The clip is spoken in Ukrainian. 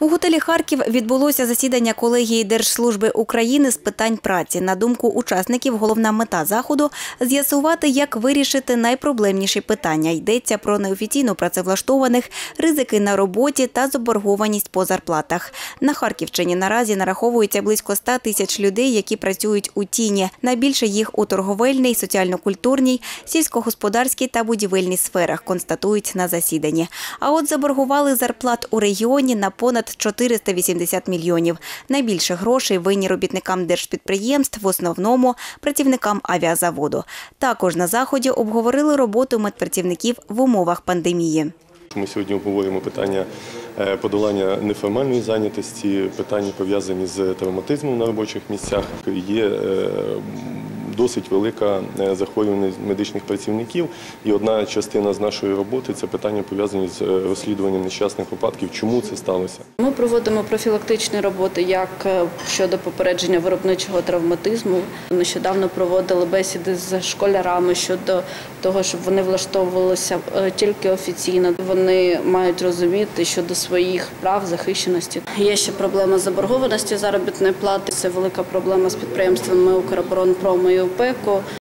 У готелі «Харків» відбулося засідання колегії Держслужби України з питань праці. На думку учасників, головна мета заходу – з'ясувати, як вирішити найпроблемніші питання. Йдеться про неофіційно працевлаштованих, ризики на роботі та заборгованість по зарплатах. На Харківщині наразі нараховується близько 100 тисяч людей, які працюють у тіні. Найбільше їх у торговельній, соціально-культурній, сільськогосподарській та будівельній сферах, констатують на засіданні. А от заборгували зарплат у регіоні на понад 480 мільйонів. Найбільше грошей винні робітникам держпідприємств, в основному працівникам авіазаводу. Також на заході обговорили роботу медпрацівників в умовах пандемії. Ми сьогодні обговорюємо питання подолання неформальної зайнятості, питання пов'язані з травматизмом на робочих місцях. Є досить велика захворюваність медичних працівників, і одна частина з нашої роботи – це питання пов'язані з розслідуванням нещасних випадків. Чому це сталося? Ми проводимо профілактичні роботи як щодо попередження виробничого травматизму. Нещодавно проводили бесіди з школярами щодо того, щоб вони влаштовувалися тільки офіційно. Вони мають розуміти щодо своїх прав, захищеності. Є ще проблема заборгованості заробітної плати. Це велика проблема з підприємствами «Укроборонпрому» і УПЕКу.